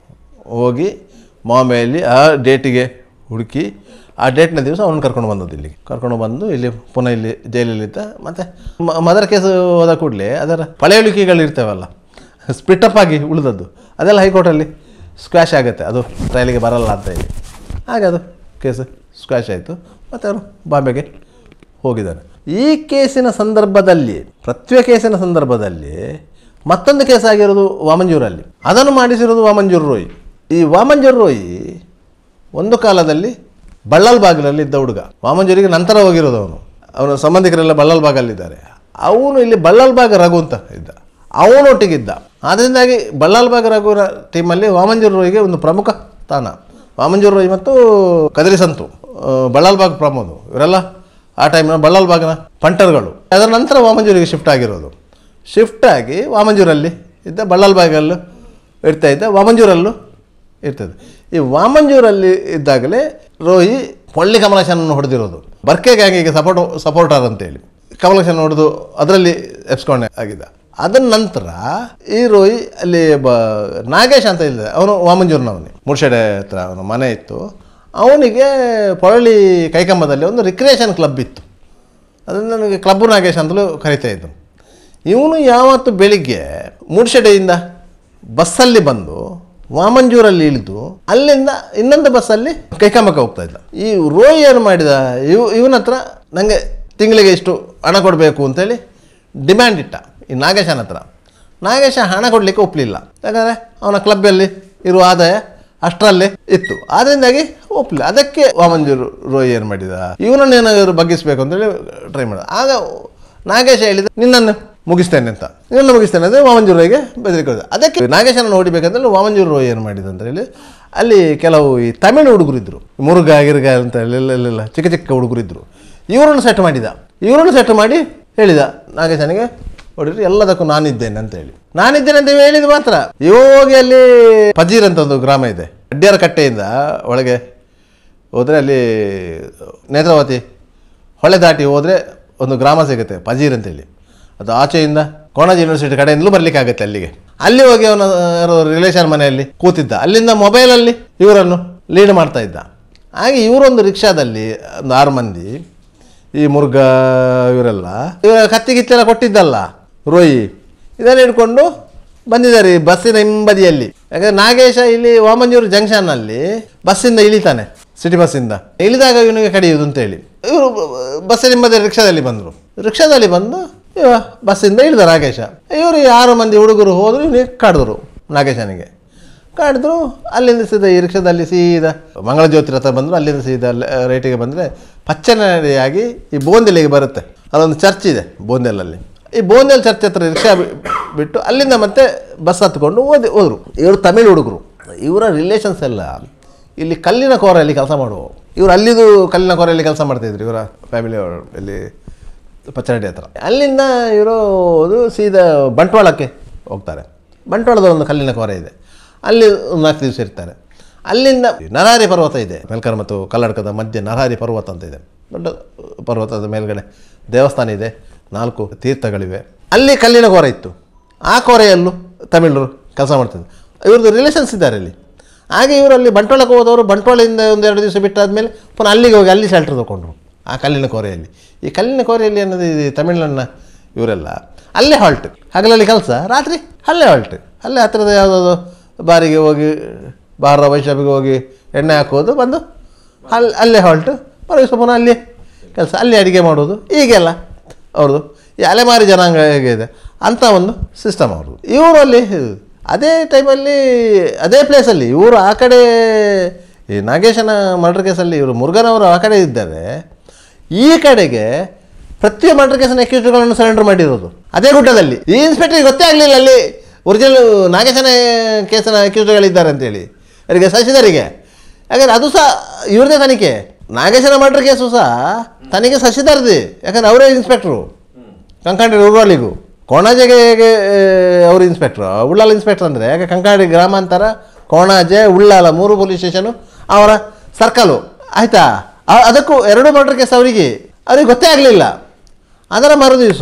ಹೋಗಿ ಬಾಂಬೆಯಲ್ಲಿ ಆ ಡೇಟಿಗೆ ಹುಡುಕಿ ಆ ಡೇಟ್ನ ದಿವಸ ಅವನು ಕರ್ಕೊಂಡು ಬಂದದ್ದು. ಇಲ್ಲಿಗೆ ಕರ್ಕೊಂಡು ಬಂದು ಇಲ್ಲಿ ಪುನಃ ಇಲ್ಲಿ ಜೈಲಲ್ಲಿದ್ದ. ಮತ್ತು ಮದರ್ ಕೇಸು ಹೋದ ಕೂಡಲೇ ಅದರ ಪಳೆಯುಳಿಕೆಗಳು ಇರ್ತೇವಲ್ಲ, ಸ್ಪ್ಲಿಟ್ ಅಪ್ ಆಗಿ ಉಳಿದದ್ದು ಅದೆಲ್ಲ ಹೈಕೋರ್ಟಲ್ಲಿ ಸ್ಕ್ವ್ಯಾಶ್ ಆಗುತ್ತೆ, ಅದು ಟ್ರಯಲಿಗೆ ಬರಲ್ಲ ಅಂತ ಹೇಳಿ. ಹಾಗೆ ಅದು ಕೇಸು ಸ್ಕ್ವ್ಯಾಶ್ ಆಯಿತು. ಮತ್ತು ಅವರು ಬಾಂಬೆಗೆ ಹೋಗಿದ್ದಾನೆ. ಈ ಕೇಸಿನ ಸಂದರ್ಭದಲ್ಲಿ, ಪೃಥ್ವಿ ಕೇಸಿನ ಸಂದರ್ಭದಲ್ಲಿ ಮತ್ತೊಂದು ಕೇಸ್ ಆಗಿರೋದು ವಾಮಂಜೂರಲ್ಲಿ. ಅದನ್ನು ಮಾಡಿಸಿರೋದು ವಾಮಂಜೂರ್ ರೋಯ್. ಈ ವಾಮಂಜೂರ್ ರೋಯ್ ಒಂದು ಕಾಲದಲ್ಲಿ ಬಳ್ಳಾಲ್ ಬಾಗಿಲಲ್ಲಿ ಇದ್ದ ಹುಡುಗ. ವಾಮಂಜೂರಿಗೆ ನಂತರ ಹೋಗಿರೋದು ಅವನು. ಅವನ ಸಂಬಂಧಿಕರೆಲ್ಲ ಬಳ್ಳಾಲ್ ಬಾಗಲ್ಲಿದ್ದಾರೆ. ಅವನು ಇಲ್ಲಿ ಬಳ್ಳಾಲ್ ಬಾಗ್ ರಘು ಅಂತ ಇದ್ದ, ಅವನೊಟ್ಟಿಗಿದ್ದ. ಆದ್ದರಿಂದಾಗಿ ಬಳ್ಳಾಲ್ ಬಾಗ್ ರಘುರ ಟೀಮಲ್ಲಿ ವಾಮಂಜೂರ್ ರೋಯ್ಗೆ ಒಂದು ಪ್ರಮುಖ ಸ್ಥಾನ. ವಾಮಂಜೂರ್ ರೋಯ್ ಮತ್ತು ಕದರಿ ಸಂತು, ಬಳ್ಳಾಲ್ ಬಾಗ್ ಪ್ರಮೋದ್, ಇವರೆಲ್ಲ ಆ ಟೈಮಿನ ಬಳ್ಳಾಲ್ ಬಾಗಿನ ಪಂಟರ್ಗಳು. ಅದರ ನಂತರ ವಾಮಂಜೂರಿಗೆ ಶಿಫ್ಟ್ ಆಗಿರೋದು. ಶಿಫ್ಟ್ ಆಗಿ ವಾಮಂಜೂರಲ್ಲಿ ಇದ್ದ, ಬಳ್ಳಾಲ್ ಬಾಗಲ್ಲೂ ಇರ್ತಾಯಿದ್ದ, ವಾಮಂಜೂರಲ್ಲೂ ಇರ್ತದೆ. ಈ ವಾಮಂಜೂರಲ್ಲಿ ಇದ್ದಾಗಲೇ ರೋಹಿ ಪೊಳ್ಳಿ ಕಮಲಾಶನನ್ನು ಹೊಡೆದಿರೋದು. ಬರ್ಕೆ ಗ್ಯಾಂಗಿಗೆ ಸಪೋರ್ಟರ್ ಅಂತೇಳಿ ಕಮಲಾಶನ್ ಹೊಡೆದು ಅದರಲ್ಲಿ ಎಬ್ಸ್ಕೊಂಡೆ ಆಗಿದ್ದ. ಅದರ ನಂತರ ಈ ರೋಹಿ ಅಲ್ಲಿ ನಾಗೇಶ್ ಅಂತ ಇದ್ದ, ಅವನು ವಾಮಂಜೂರ್ನವನೇ. ಮುರ್ಷಡೆ ಹತ್ರ ಅವನ ಮನೆ ಇತ್ತು. ಅವನಿಗೆ ಪೊಳ್ಳಿ ಕೈಕಂಬದಲ್ಲಿ ಒಂದು ರಿಕ್ರಿಯೇಷನ್ ಕ್ಲಬ್ ಇತ್ತು. ಅದನ್ನು ನನಗೆ ಕ್ಲಬ್ಬು ನಾಗೇಶ್ ಅಂತಲೂ ಕರಿತಾಯಿದ್ದು. ಇವನು ಯಾವತ್ತು ಬೆಳಿಗ್ಗೆ ಮೂಡ್ಶೆಡೆಯಿಂದ ಬಸ್ಸಲ್ಲಿ ಬಂದು ವಾಮಂಜೂರಲ್ಲಿ ಇಳಿದು ಅಲ್ಲಿಂದ ಇನ್ನೊಂದು ಬಸ್ಸಲ್ಲಿ ಕೈಕಂಬಕ್ಕೆ ಹೋಗ್ತಾ ಇದ್ದ. ಈ ರೋಯ್ ಏನು ಮಾಡಿದ, ಇವನ ಹತ್ರ ನನಗೆ ತಿಂಗಳಿಗೆ ಇಷ್ಟು ಹಣ ಕೊಡಬೇಕು ಅಂತೇಳಿ ಡಿಮ್ಯಾಂಡ್ ಇಟ್ಟ ಈ ನಾಗೇಶನ ಹತ್ರ. ನಾಗೇಶ ಹಣ ಕೊಡಲಿಕ್ಕೆ ಒಪ್ಪಲಿಲ್ಲ, ಯಾಕಂದರೆ ಅವನ ಕ್ಲಬ್ಬಲ್ಲಿ ಇರುವ ಆದಾಯ ಅಷ್ಟರಲ್ಲೇ ಇತ್ತು. ಆದ್ದರಿಂದಾಗಿ ಒಪ್ಪಲಿಲ್ಲ. ಅದಕ್ಕೆ ವಾಮಂಜೂರ್ ರೋಯ್ ಏನು ಮಾಡಿದ, ಇವನನ್ನು ಏನಾದರೂ ಬಗ್ಗಿಸಬೇಕು ಅಂತೇಳಿ ಟ್ರೈ ಮಾಡಿದ. ಆಗ ನಾಗೇಶ ಹೇಳಿದ, ನಿನ್ನನ್ನು ಮುಗಿಸ್ತೇನೆ ಅಂತ. ನಿನ್ನನ್ನು ಮುಗಿಸ್ತೇನೆ ಅಂದರೆ ವಾಮಂಜೂರ್ ರೋಯ್ಗೆ ಬೆದರಿಕೆ. ಅದಕ್ಕೆ ನಾಗೇಶನನ್ನು ನೋಡಿಬೇಕಂತೇಳಿ ವಾಮಂಜೂರ್ ರೋಯ್ ಏನು ಮಾಡಿದ ಅಂತ ಹೇಳಿ, ಅಲ್ಲಿ ಕೆಲವು ಈ ತಮಿಳು ಹುಡುಗರಿದ್ದರು, ಮುರುಘ ಗಿರ್ಗ ಅಂತ ಎಲ್ಲ ಚಿಕ್ಕ ಚಿಕ್ಕ ಹುಡುಗರಿದ್ದರು. ಇವರನ್ನು ಸೆಟ್ ಮಾಡಿದ. ಇವರನ್ನು ಸೆಟ್ ಮಾಡಿ ಹೇಳಿದ ನಾಗೇಶನಿಗೆ, ಹೊಡಿರಿ ಎಲ್ಲದಕ್ಕೂ ನಾನಿದ್ದೇನೆ ಅಂತೇಳಿ. ನಾನಿದ್ದೇನೆ ಅಂತ ಹೇಳಿದ ಮಾತ್ರ ಹೋಗಿ ಅಲ್ಲಿ ಪಜೀರ್ ಅಂತ ಒಂದು ಗ್ರಾಮ ಇದೆ, ಅಡ್ಡಿಯರ ಕಟ್ಟೆಯಿಂದ ಒಳಗೆ ಹೋದರೆ ಅಲ್ಲಿ ನೇತ್ರಾವತಿ ಹೊಳೆ ದಾಟಿ ಹೋದರೆ ಒಂದು ಗ್ರಾಮ ಸಿಗುತ್ತೆ ಪಜೀರ್ ಅಂತೇಳಿ. ಅದು ಆಚೆಯಿಂದ ಕೋಣಾಜಿ ಯೂನಿವರ್ಸಿಟಿ ಕಡೆಯಿಂದಲೂ ಬರಲಿಕ್ಕೆ ಆಗುತ್ತೆ ಅಲ್ಲಿಗೆ. ಅಲ್ಲಿ ಹೋಗಿ ಅವನ ರಿಲೇಷನ್ ಮನೆಯಲ್ಲಿ ಕೂತಿದ್ದ. ಅಲ್ಲಿಂದ ಮೊಬೈಲಲ್ಲಿ ಇವರನ್ನು ಲೀಡ್ ಮಾಡ್ತಾ ಇದ್ದ. ಹಾಗೆ ಇವರೊಂದು ರಿಕ್ಷಾದಲ್ಲಿ ಒಂದು 6 ಮಂದಿ, ಈ ಮುರುಘ ಇವರೆಲ್ಲ ಇವರ ಕತ್ತಿಗಿತ್ತೆಲ್ಲ ಕೊಟ್ಟಿದ್ದಲ್ಲ ರೋಯಿ, ಇದನ್ನು ಹಿಡ್ಕೊಂಡು ಬಂದಿದ್ದಾರೆ ಈ ಬಸ್ಸಿನ ಹಿಂಬದಿಯಲ್ಲಿ. ಯಾಕಂದರೆ ನಾಗೇಶ ಇಲ್ಲಿ ವಾಮಂಜೂರು ಜಂಕ್ಷನ್ನಲ್ಲಿ ಬಸ್ಸಿಂದ ಇಳಿತಾನೆ, ಸಿಟಿ ಬಸ್ಸಿಂದ ಇಳಿದಾಗ ಇವನಿಗೆ ಕಡಿಯುವುದು ಅಂತೇಳಿ ಇವರು ಬಸ್ಸಿನ ಹಿಂಬದಿ ರಿಕ್ಷಾದಲ್ಲಿ ಬಂದರು. ರಿಕ್ಷಾದಲ್ಲಿ ಬಂದು ಬಸ್ಸಿಂದ ಇಳಿದ ನಾಗೇಶ. ಇವರು 6 ಮಂದಿ ಹುಡುಗರು ಹೋದರು, ಇವನಿಗೆ ಕಾಡಿದ್ರು, ನಾಗೇಶನಿಗೆ ಕಾಡಿದ್ರು. ಅಲ್ಲಿಂದ ಸೀದಾ ಈ ರಿಕ್ಷಾದಲ್ಲಿ ಸೀದಾ ಮಂಗಳ ಜ್ಯೋತಿ ಹತ್ರ ಬಂದರು. ಅಲ್ಲಿಂದ ಸೀದಾ ರೈಟಿಗೆ ಬಂದರೆ ಪಚ್ಚನಡಿಯಾಗಿ ಈ ಬೋಂದೆಲ್ಲಿಗೆ ಬರುತ್ತೆ. ಅದೊಂದು ಚರ್ಚ್ ಇದೆ ಬೋಂದೆಲ್ಲಲ್ಲಿ. ಈ ಬೋಂದೆಲ್ ಚರ್ಚ್ ಹತ್ರ ರಿಕ್ಷಾ ಬಿಟ್ಟು ಅಲ್ಲಿಂದ ಮತ್ತೆ ಬಸ್ ಹತ್ಕೊಂಡು ಹೋದರು. ಇವರು ತಮಿಳು ಹುಡುಗರು. ಇವರ ರಿಲೇಷನ್ಸ್ ಎಲ್ಲ ಇಲ್ಲಿ ಕಲ್ಲಿನ ಕೋರೆಯಲ್ಲಿ ಕೆಲಸ ಮಾಡುವ. ಇವರು ಅಲ್ಲಿದು ಕಲ್ಲಿನ ಕೋರೆಯಲ್ಲಿ ಕೆಲಸ ಮಾಡ್ತಾಯಿದ್ರು, ಇವರ ಫ್ಯಾಮಿಲಿ ಇಲ್ಲಿ ಪಚ್ಚನಡಿ ಹತ್ರ. ಅಲ್ಲಿಂದ ಇವರು ಸೀದಾ ಬಂಟ್ವಾಳಕ್ಕೆ ಹೋಗ್ತಾರೆ. ಬಂಟ್ವಾಳದ ಒಂದು ಕಲ್ಲಿನ ಕೋರೆ ಇದೆ, ಅಲ್ಲಿ 4 ದಿವಸ ಇರ್ತಾರೆ. ಅಲ್ಲಿಂದ ನರಹರಿ ಪರ್ವತ ಇದೆ, ಮೆಲ್ಕರ್ ಮತ್ತು ಕಲ್ಲಡ್ಕದ ಮಧ್ಯೆ ನರಹರಿ ಪರ್ವತ ಅಂತ ಇದೆ. ದೊಡ್ಡ ಪರ್ವತದ ಮೇಲ್ಗಡೆ ದೇವಸ್ಥಾನ ಇದೆ, 4 ತೀರ್ಥಗಳಿವೆ. ಅಲ್ಲಿ ಕಲ್ಲಿನ ಕೋರೆ ಇತ್ತು. ಆ ಕೋರೆಯಲ್ಲೂ ತಮಿಳರು ಕೆಲಸ ಮಾಡ್ತಿದ್ರು. ಇವ್ರದ್ದು ರಿಲೇಷನ್ಸ್ ಇದ್ದಾರೆ ಅಲ್ಲಿ. ಹಾಗೆ ಇವರಲ್ಲಿ ಬಂಟ್ವಾಳಕ್ಕೆ ಹೋದವರು ಬಂಟ್ವಾಳದಿಂದ 1-2 ದಿವಸ ಬಿಟ್ಟಾದಮೇಲೆ ಪುನಃ ಅಲ್ಲಿಗೆ ಹೋಗಿ ಅಲ್ಲಿ ಶೆಲ್ಟರ್ ತೊಗೊಂಡ್ರು. ಆ ಕಲ್ಲಿನ ಕೋರೆಯಲ್ಲಿ. ಈ ಕಲ್ಲಿನ ಕೋರೆಯಲ್ಲಿ ಅನ್ನೋದು ಇದು ತಮಿಳ್ನಾಡಿನ ಇವರೆಲ್ಲ ಅಲ್ಲೇ ಹಾಲ್ಟ್, ಹಗಲಲ್ಲಿ ಕೆಲಸ, ರಾತ್ರಿ ಅಲ್ಲೇ ಹಾಲ್ಟ್. ಅಲ್ಲೇ ಹತ್ತಿರದ ಯಾವುದಾದ್ರು ಬಾರಿಗೆ ಹೋಗಿ ಬಾರ ವೈಶಾಪಿಗೆ ಹೋಗಿ ಎಣ್ಣೆ ಹಾಕೋದು, ಬಂದು ಅಲ್ಲೇ ಹಾಲ್ಟು, ಮರುದಿವಸ ಪುನಃ ಅಲ್ಲಿ ಕೆಲಸ, ಅಲ್ಲಿ ಅಡುಗೆ ಮಾಡೋದು. ಹೀಗೆಲ್ಲ ಅವ್ರದ್ದು ಈ ಅಲೆಮಾರಿ ಜನಾಂಗ ಹೇಗಿದೆ ಅಂಥ ಒಂದು ಸಿಸ್ಟಮ್ ಅವ್ರದ್ದು. ಇವರು ಅಲ್ಲಿ ಅದೇ ಟೈಮಲ್ಲಿ ಅದೇ ಪ್ಲೇಸಲ್ಲಿ ಇವರು ಆ ಕಡೆ ಈ ನಾಗೇಶನ ಮರ್ಡರ್ ಕೇಸಲ್ಲಿ ಇವರು ಮುರುಗನವರು ಆ ಕಡೆ ಇದ್ದಾರೆ, ಈ ಕಡೆಗೆ ಪ್ರತಿ ಮರ್ಡರ್ ಕೇಸನ್ನ ಅಕ್ಯೂಸ್ಡ್ಗಳನ್ನು ಸರೆಂಡರ್ ಮಾಡಿರೋದು ಅದೇ ಗುಡ್ಡದಲ್ಲಿ. ಈ ಇನ್ಸ್ಪೆಕ್ಟ್ರಿಗೆ ಗೊತ್ತೇ ಆಗಲಿಲ್ಲ ಅಲ್ಲಿ ಒರಿಜಿನಲ್ ನಾಗೇಶನ ಕೇಸಿನ ಅಕ್ಯೂಸ್ಡ್ಗಳಿದ್ದಾರೆ ಅಂತೇಳಿ ಅವರಿಗೆ ಶಶಿಧರಿಗೆ. ಯಾಕಂದರೆ ಅದು ಸಹ ಇವ್ರದೇ ತನಿಖೆ, ನಾಗೇಶನ ಮರ್ಡರ್ ಕೇಸು ಸಹ ತನಿಖೆ ಶಶಿಧರ್ದು. ಯಾಕಂದರೆ ಅವರೇ ಇನ್ಸ್ಪೆಕ್ಟ್ರು ಕಂಕಾಡಿ ರೂರಲ್ಲಿಗೂ, ಕೋಣಾಜೆಗೆ ಅವರು ಇನ್ಸ್ಪೆಕ್ಟ್ರು, ಉಳ್ಳಾಲ ಇನ್ಸ್ಪೆಕ್ಟ್ರ್ ಅಂದರೆ ಯಾಕೆ ಕಂಕಾಡಿ ಗ್ರಾಮಾಂತರ, ಕೋಣಾಜೆ, ಉಳ್ಳಾಲ 3 ಪೊಲೀಸ್ ಸ್ಟೇಷನು ಅವರ ಸರ್ಕಲು ಆಯಿತಾ. ಅದಕ್ಕೂ 2 ಮರ್ಡರ್ ಕೇಸ್ ಅವ್ರಿಗೆ ಗೊತ್ತೇ ಆಗಲಿಲ್ಲ. ಅದರ ಮರುದಿವಸ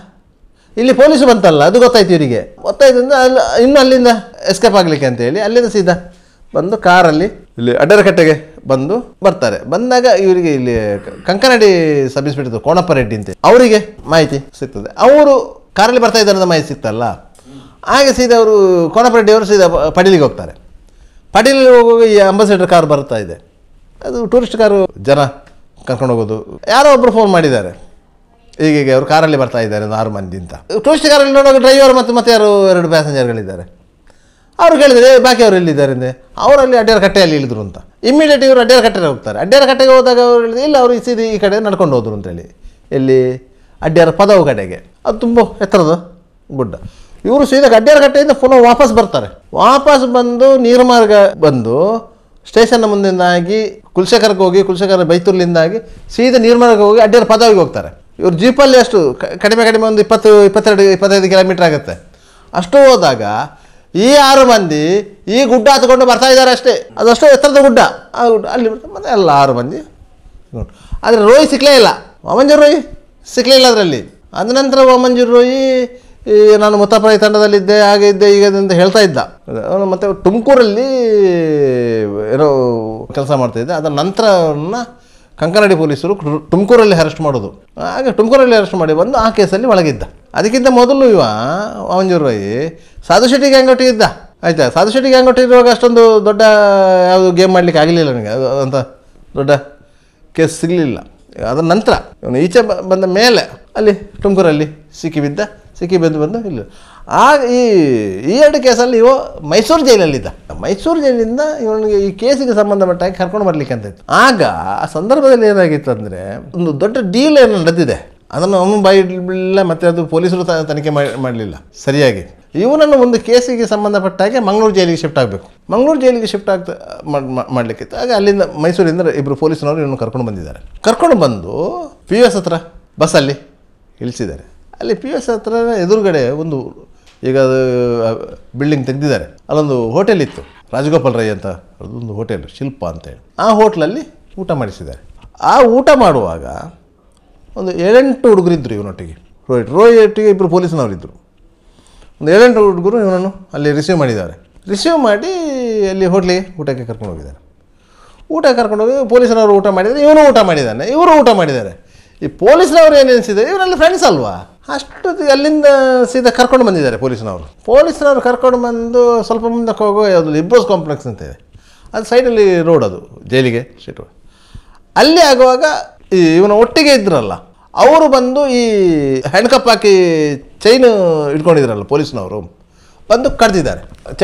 ಇಲ್ಲಿ ಪೊಲೀಸು ಬಂತಲ್ಲ, ಅದು ಗೊತ್ತಾಯ್ತು ಇವರಿಗೆ. ಗೊತ್ತಾಯ್ತಂದ್ರೆ ಇನ್ನು ಅಲ್ಲಿಂದ ಎಸ್ಕೇಪ್ ಆಗಲಿಕ್ಕೆ ಅಂತೇಳಿ ಅಲ್ಲಿಂದ ಸೀದಾ ಬಂದು ಕಾರಲ್ಲಿ ಇಲ್ಲಿ ಅಡ್ಡರಕಟ್ಟೆಗೆ ಬರ್ತಾರೆ. ಬಂದಾಗ ಇವರಿಗೆ ಇಲ್ಲಿ ಕಂಕನಾಡಿ ಸಬ್ ಇನ್ಸ್ಪೆಕ್ಟರ್ ಕೋಣಪ್ಪ ರೆಡ್ಡಿ ಅಂತ ಅವರಿಗೆ ಮಾಹಿತಿ ಸಿಗ್ತದೆ. ಅವರು ಕಾರಲ್ಲಿ ಬರ್ತಾ ಇದ್ದಾರೆ ಅಂತ ಮಾಹಿತಿ ಸಿಗ್ತಲ್ಲ, ಹಾಗೆ ಸೀದಾ ಅವರು ಕೋಣಪ್ಪ ರೆಡ್ಡಿ ಅವರು ಸೀದಾ ಪಡೀಲಿಗೆ ಹೋಗ್ತಾರೆ. ಪಡೀಲಿಗೆ ಹೋಗುವಾಗ ಈ ಅಂಬಾಸಿಡರ್ ಕಾರ್ ಬರ್ತಾ ಇದೆ, ಅದು ಟೂರಿಸ್ಟ್ ಕಾರು, ಜನ ಕರ್ಕೊಂಡು ಹೋಗೋದು. ಯಾರೋ ಒಬ್ಬರು ಫೋನ್ ಮಾಡಿದ್ದಾರೆ, ಹೀಗೆ ಅವರು ಕಾರಲ್ಲಿ ಬರ್ತಾ ಇದ್ದಾರೆ 6 ಮಂದಿ ಅಂತ. ಟೂರಿಸ್ಟ್ ಕಾರಲ್ಲಿ ನೋಡುವಾಗ ಡ್ರೈವರ್ ಮತ್ತು ಯಾರು 2 ಪ್ಯಾಸೆಂಜರ್ಗಳಿದ್ದಾರೆ. ಅವರು ಕೇಳಿದರೆ ಬಾಕಿ ಅವರು ಎಲ್ಲಿದ್ದಾರೆ ಅಂದರೆ ಅವರಲ್ಲಿ ಅಡ್ಡೇರ ಕಟ್ಟೆಯಲ್ಲಿ ಇಳಿದ್ರು ಅಂತ. ಇಮ್ಮಿಡಿಯೇಟ್ ಇವರು ಅಡ್ಡೇರ ಕಟ್ಟೆಗೆ ಹೋಗ್ತಾರೆ. ಅಡ್ಡೇರ ಕಟ್ಟೆಗೆ ಹೋದಾಗ ಅವರು ಹೇಳಿದ್ರೆ ಇಲ್ಲ, ಅವರು ಸೀದಿ ಈ ಕಡೆ ನಡ್ಕೊಂಡು ಹೋದ್ರು ಅಂತೇಳಿ. ಎಲ್ಲಿ ಅಡ್ಡೇರ ಪದವು ಕಡೆಗೆ, ಅದು ತುಂಬ ಎತ್ತರದ ಗುಡ್ಡ. ಇವರು ಸೀದಾ ಅಡ್ಡೇರ ಕಟ್ಟೆಯಿಂದ ಪುನಃ ವಾಪಸ್ ಬರ್ತಾರೆ. ವಾಪಸ್ ಬಂದು ನೀರ್ಮಾರ್ಗ ಬಂದು ಸ್ಟೇಷನ್ನ ಮುಂದಿಂದಾಗಿ ಕುಲಶೇಖರಕ್ಕೆ ಹೋಗಿ, ಕುಲಶೇಖರ ಬೈತೂರ್ಲಿಂದಾಗಿ ಸೀದಾ ನೀರ್ಮಾರ್ಗ ಹೋಗಿ ಅಡ್ಡೇರ ಪದವಿಗೆ ಹೋಗ್ತಾರೆ. ಇವರು ಜೀಪಲ್ಲಿ ಅಷ್ಟು ಕಡಿಮೆ ಒಂದು 20-22-25 ಕಿಲೋಮೀಟ್ರ್ ಆಗುತ್ತೆ. ಅಷ್ಟು ಹೋದಾಗ ಈ 6 ಮಂದಿ ಈ ಗುಡ್ಡ ಹತ್ಕೊಂಡು ಬರ್ತಾ ಇದ್ದಾರೆ ಅಷ್ಟೇ. ಅದಷ್ಟು ಎತ್ತರದ ಗುಡ್ಡ, ಆ ಗುಡ್ಡ ಅಲ್ಲಿ ಮತ್ತೆ ಎಲ್ಲ 6 ಮಂದಿ. ಆದರೆ ರೋಯಿ ಸಿಕ್ಕಲೇ ಇಲ್ಲ, ವಾಮಂಜೂರು ರೋಯಿ ಸಿಕ್ಕಲೇ ಇಲ್ಲ ಅದರಲ್ಲಿ. ಅದ ನಂತರ ವಾಮಂಜೂರು ರೋಯಿ ನಾನು ಮುತ್ತಪ್ರಾಯಿ ತಂಡದಲ್ಲಿದ್ದೆ, ಹಾಗೆ ಇದ್ದೆ, ಈಗ ಅಂತ ಹೇಳ್ತಾ ಇದ್ದ. ಅವನು ಮತ್ತು ತುಮಕೂರಲ್ಲಿ ಏನೋ ಕೆಲಸ ಮಾಡ್ತಾಯಿದ್ದೆ. ಅದರ ನಂತರ ಕಂಕನಾಡಿ ಪೊಲೀಸರು ತುಮಕೂರಲ್ಲಿ ಅರೆಸ್ಟ್ ಮಾಡೋದು. ಹಾಗೆ ತುಮಕೂರಲ್ಲಿ ಅರೆಸ್ಟ್ ಮಾಡಿ ಬಂದು ಆ ಕೇಸಲ್ಲಿ ಒಳಗಿದ್ದ. ಅದಕ್ಕಿಂತ ಮೊದಲು ವಾಮಂಜೂರು ರೋಯಿ ಸಾಧು ಶೆಟ್ಟಿ ಗ್ಯಾಂಗ್ ಒಟ್ಟಿಗೆ ಇದ್ದ. ಆಯಿತಾ, ಸಾಧು ಶೆಟ್ಟಿ ಗ್ಯಾಂಗ್ ಒಟ್ಟಿಗೆ ಇರುವಾಗ ಅಷ್ಟೊಂದು ದೊಡ್ಡ ಯಾವುದು ಗೇಮ್ ಮಾಡಲಿಕ್ಕೆ ಆಗಲಿಲ್ಲ ನನಗೆ, ಅದು ಅಂತ ದೊಡ್ಡ ಕೇಸ್ ಸಿಗಲಿಲ್ಲ. ಅದರ ನಂತರ ಇವನು ಈಚೆ ಬಂದ ಮೇಲೆ ಅಲ್ಲಿ ತುಮಕೂರಲ್ಲಿ ಸಿಕ್ಕಿ ಬಂದು ಇಲ್ಲ. ಆಗ ಈ 2 ಕೇಸಲ್ಲಿ ಮೈಸೂರು ಜೈಲಲ್ಲಿದ್ದ. ಮೈಸೂರು ಜೈಲಿಂದ ಇವನಿಗೆ ಈ ಕೇಸಿಗೆ ಸಂಬಂಧಪಟ್ಟಾಗಿ ಕರ್ಕೊಂಡು ಬರಲಿಕ್ಕೆ ಅಂತ ಇತ್ತು. ಆಗ ಆ ಸಂದರ್ಭದಲ್ಲಿ ಏನಾಗಿತ್ತು ಅಂದರೆ ಒಂದು ದೊಡ್ಡ ಡೀಲ್ ಏನು ನಡೆದಿದೆ, ಅದನ್ನು ಅವನು ಬಾಯಿಲ್ಲ, ಮತ್ತು ಅದು ಪೊಲೀಸರು ತನಿಖೆ ಮಾಡಲಿಲ್ಲ ಸರಿಯಾಗಿ. ಇವನನ್ನು ಒಂದು ಕೇಸಿಗೆ ಸಂಬಂಧಪಟ್ಟಾಗೆ ಮಂಗಳೂರು ಜೈಲಿಗೆ ಶಿಫ್ಟ್ ಆಗಬೇಕು. ಮಂಗಳೂರು ಜೈಲಿಗೆ ಶಿಫ್ಟ್ ಮಾಡಲಿಕ್ಕಿತ್ತು. ಆಗ ಅಲ್ಲಿಂದ ಮೈಸೂರಿಂದ 2 ಪೊಲೀಸ್ನವರು ಇವನು ಕರ್ಕೊಂಡು ಬಂದಿದ್ದಾರೆ. ಕರ್ಕೊಂಡು ಬಂದು POS ಹತ್ರ ಬಸ್ಸಲ್ಲಿ ಇಳಿಸಿದ್ದಾರೆ. ಅಲ್ಲಿ POS ಹತ್ರ ಎದುರುಗಡೆ ಒಂದು, ಈಗ ಅದು ಬಿಲ್ಡಿಂಗ್ ತೆಗೆದಿದ್ದಾರೆ, ಅಲ್ಲೊಂದು ಹೋಟೆಲ್ ಇತ್ತು, ರಾಜಗೋಪಾಲ್ ರೈ ಅಂತ ಅದೊಂದು ಹೋಟೆಲ್, ಶಿಲ್ಪ ಅಂತೇಳಿ. ಆ ಹೋಟ್ಲಲ್ಲಿ ಊಟ ಮಾಡಿಸಿದ್ದಾರೆ. ಆ ಊಟ ಮಾಡುವಾಗ ಒಂದು 7-8 ಹುಡುಗರಿದ್ದರು ಇವನೊಟ್ಟಿಗೆ. ರೋಯ್ ಒಟ್ಟಿಗೆ 2 ಪೊಲೀಸ್ನವರಿದ್ದರು. ಒಂದು 7-8 ಹುಡುಗರು ಇವನನ್ನು ಅಲ್ಲಿ ರಿಸೀವ್ ಮಾಡಿದ್ದಾರೆ. ರಿಸೀವ್ ಮಾಡಿ ಅಲ್ಲಿ ಹೋಟ್ಲಿಗೆ ಊಟಕ್ಕೆ ಕರ್ಕೊಂಡು ಹೋಗಿದ್ದಾರೆ. ಊಟ ಕರ್ಕೊಂಡು ಹೋಗಿ ಪೊಲೀಸ್ನವರು ಊಟ ಮಾಡಿದ್ದಾರೆ, ಇವನು ಊಟ ಮಾಡಿದ್ದಾನೆ, ಇವರು ಊಟ ಮಾಡಿದ್ದಾರೆ. ಈ ಪೊಲೀಸ್ನವರು ಏನು ಎನಿಸಿದ್ದಾರೆ, ಇವರೆಲ್ಲ ಫ್ರೆಂಡ್ಸ್ ಅಲ್ವಾ, ಅಷ್ಟೊತ್ತಿಗೆ ಅಲ್ಲಿಂದ ಸೀದಾ ಕರ್ಕೊಂಡು ಬಂದಿದ್ದಾರೆ ಪೊಲೀಸ್ನವರು ಕರ್ಕೊಂಡು ಬಂದು ಸ್ವಲ್ಪ ಮುಂದಕ್ಕೆ ಹೋಗೋ ಯಾವುದು ಇಬ್ರೋಸ್ ಕಾಂಪ್ಲೆಕ್ಸ್ ಅಂತ ಇದೆ, ಅದು ಸೈಡಲ್ಲಿ ರೋಡ್, ಅದು ಜೈಲಿಗೆ ಸ್ಟ್ರೀಟ್. ಅಲ್ಲಿ ಆಗುವಾಗ ಈ ಇವನ ಒಟ್ಟಿಗೆ ಇದ್ರಲ್ಲ ಅವರು ಬಂದು ಈ ಹ್ಯಾಂಡ್ಕಪ್ ಹಾಕಿ ಚೈನ್ ಇಟ್ಕೊಂಡಿದ್ರಲ್ಲ ಪೊಲೀಸ್ನವರು, ಬಂದು ಕಡ್ದಿದ್ದಾರೆ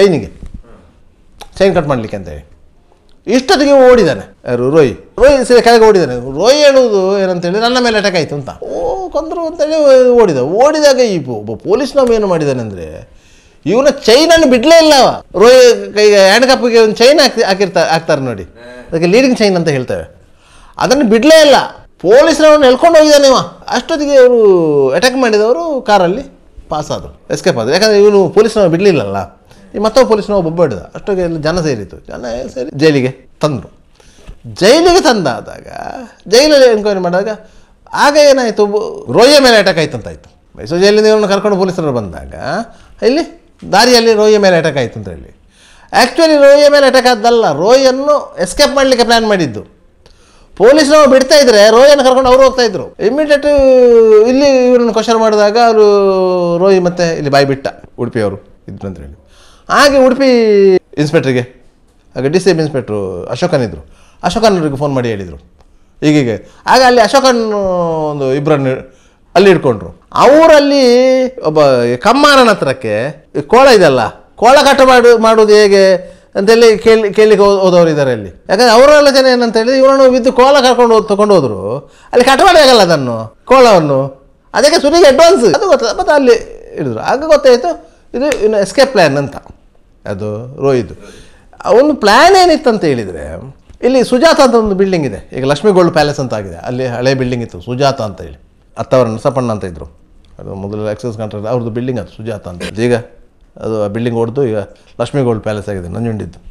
ಚೈನ್ ಕಟ್ ಮಾಡಲಿಕ್ಕೆ ಅಂತೇಳಿ. ಇಷ್ಟೊತ್ತಿಗೆ ಓಡಿದ್ದಾನೆ ಯಾರು, ರೋಯ್ ಸೀದಾ ಕೆಳಗೆ ಓಡಿದ್ದಾನೆ. ರೋಯ್ ಹೇಳುವುದು ಏನಂತೇಳಿ, ನನ್ನ ಮೇಲೆ ಅಟ್ಯಾಕ್ ಆಯಿತು ಅಂತ, ಕೊಂದರು ಅಂತೇಳಿ ಓಡಿದಾಗ ಈ ಪೊಲೀಸ್ನವ ಏನು ಮಾಡಿದ್ದಾನೆ ಅಂದರೆ ಇವನ ಚೈನನ್ನು ಬಿಡಲೇ ಇಲ್ಲ. ರೋಯ್ ಕೈಗೆ ಹ್ಯಾಂಡ್ಕಪ್ಗೆ ಒಂದು ಚೈನ್ ಹಾಕ್ತಾರೆ ನೋಡಿ, ಅದಕ್ಕೆ ಲೀಡಿಂಗ್ ಚೈನ್ ಅಂತ ಹೇಳ್ತೇವೆ, ಅದನ್ನು ಬಿಡಲೇ ಇಲ್ಲ. ಪೊಲೀಸ್ನವ್ರನ್ನ ಎಳ್ಕೊಂಡು ಹೋಗಿದ್ದಾನೆ ಇವ. ಅಷ್ಟೊತ್ತಿಗೆ ಅವರು ಅಟ್ಯಾಕ್ ಮಾಡಿದವರು ಕಾರಲ್ಲಿ ಪಾಸ್ ಆದರು, ಎಸ್ಕೇಪ್ ಆದರು. ಯಾಕಂದರೆ ಇವನು ಪೊಲೀಸ್ನವ ಬಿಡಲಿಲ್ಲಲ್ಲ, ಈ ಮತ್ತೊಬ್ಬ ಪೊಲೀಸ್ನವ ಒಬ್ಬ ಹಿಡಿದ. ಅಷ್ಟೊತ್ತಿಗೆ ಎಲ್ಲ ಜನ ಸೇರಿ ಜೈಲಿಗೆ ತಂದರು. ಜೈಲಿಗೆ ತಂದಾದಾಗ ಜೈಲಲ್ಲಿ ಎನ್ಕ್ವೈರಿ ಮಾಡಿದಾಗ ಆಗ ಏನಾಯಿತು, ರೋಯಿಯ ಮೇಲೆ ಅಟ್ಯಾಕ್ ಆಯ್ತು ಅಂತಾಯಿತು. ಮೈಸೂರು ಜೈಲಿಂದ ಇವರನ್ನು ಕರ್ಕೊಂಡು ಪೊಲೀಸರು ಬಂದಾಗ ಇಲ್ಲಿ ದಾರಿಯಲ್ಲಿ ರೋಯಿಯ ಮೇಲೆ ಅಟ್ಯಾಕ್ ಆಯಿತು ಅಂತ ಹೇಳಿ. ಆ್ಯಕ್ಚುಲಿ ರೋಯಿಯ ಮೇಲೆ ಅಟ್ಯಾಕ್ ಆದ್ದಲ್ಲ, ರೋಯನ್ನು ಎಸ್ಕೇಪ್ ಮಾಡಲಿಕ್ಕೆ ಪ್ಲ್ಯಾನ್ ಮಾಡಿದ್ದು. ಪೊಲೀಸ್ನವ್ರು ಬಿಡ್ತಾ ಇದ್ರೆ ರೋಹಿಯನ್ನು ಕರ್ಕೊಂಡು ಅವರು ಹೋಗ್ತಾ ಇದ್ರು. ಇಮಿಡಿಯೇಟ್ ಇಲ್ಲಿ ಇವ್ರನ್ನ ಕ್ವಶನ್ ಮಾಡಿದಾಗ ಅವರು ರೋಹಿ ಮತ್ತೆ ಇಲ್ಲಿ ಬಾಯಿ ಬಿಟ್ಟ ಉಡುಪಿಯವರು ಇದ್ರು ಅಂತ ಹೇಳಿ. ಹಾಗೆ ಉಡುಪಿ ಇನ್ಸ್ಪೆಕ್ಟ್ರಿಗೆ ಆಗ DCM ಇನ್ಸ್ಪೆಕ್ಟ್ರು ಅಶೋಕನ್ ಇದ್ದರು, ಅಶೋಕನ್ರಿಗೆ ಫೋನ್ ಮಾಡಿ ಹೇಳಿದರು ಹೀಗೀಗೆ. ಆಗ ಅಲ್ಲಿ ಅಶೋಕನ್ ಒಂದು ಇಬ್ಬರನ್ನು ಅಲ್ಲಿ ಇಟ್ಕೊಂಡ್ರು. ಅವರಲ್ಲಿ ಒಬ್ಬ ಕಮ್ಮಾರನ ಹತ್ರಕ್ಕೆ ಕೋಳ ಇದೆಲ್ಲ, ಕೋಳ ಕಟ್ಟು ಮಾಡೋದು ಹೇಗೆ ಅಂತೇಳಿ ಕೇಳಲಿಕ್ಕೆ ಹೋದವರು ಇದ್ದಾರೆ ಅಲ್ಲಿ. ಯಾಕಂದರೆ ಅವರೆಲ್ಲ ಜನ ಏನಂತ ಹೇಳಿ ಇವರನ್ನು ವಿದ್ದು ಕೋಲ ಕರ್ಕೊಂಡು ತೊಗೊಂಡು ಹೋದರು. ಅಲ್ಲಿ ಕಟ್ ಮಾಡಿ ಆಗಲ್ಲ ಅದನ್ನು ಕೋಲವನ್ನು, ಅದಕ್ಕೆ ಸುನಿಗೆ ಅಡ್ವಾನ್ಸ್ ಅದು ಗೊತ್ತಲ್ಲ. ಮತ್ತು ಅಲ್ಲಿ ಹಿಡಿದ್ರು. ಆಗ ಗೊತ್ತಾಯಿತು ಇದು ಇನ್ನು ಎಸ್ಕೇಪ್ ಪ್ಲ್ಯಾನ್ ಅಂತ. ಅದು ರೋಹಿದ್ದು ಅವನು ಪ್ಲ್ಯಾನ್ ಏನಿತ್ತು ಅಂತ ಹೇಳಿದರೆ, ಇಲ್ಲಿ ಸುಜಾತ ಅಂತ ಒಂದು ಬಿಲ್ಡಿಂಗ್ ಇದೆ, ಈಗ ಲಕ್ಷ್ಮೀ ಗೋಲ್ಡ್ ಪ್ಯಾಲೇಸ್ ಅಂತ ಆಗಿದೆ. ಅಲ್ಲಿ ಹಳೆ ಬಿಲ್ಡಿಂಗ್ ಇತ್ತು ಸುಜಾತ ಅಂತ ಹೇಳಿ, ಅತ್ತವರ ನರಸಪ್ಪಣ್ಣ ಅಂತ ಇದ್ದರು, ಅದು ಮೊದಲು ಎಕ್ಸೈಸ್ ಕಾಂಟ್ರಾಕ್ಟ್ ಅವ್ರದ್ದು ಬಿಲ್ಡಿಂಗ್ ಅದು ಸುಜಾತ ಅಂತ. ಈಗ ಅದು ಆ ಬಿಲ್ಡಿಂಗ್ ಹೊಡೆದು ಈಗ ಲಕ್ಷ್ಮೀ ಗೋಲ್ಡ್ ಪ್ಯಾಲೇಸ್ ಆಗಿದೆ ನಂಜುಂಡಿದ್ದು.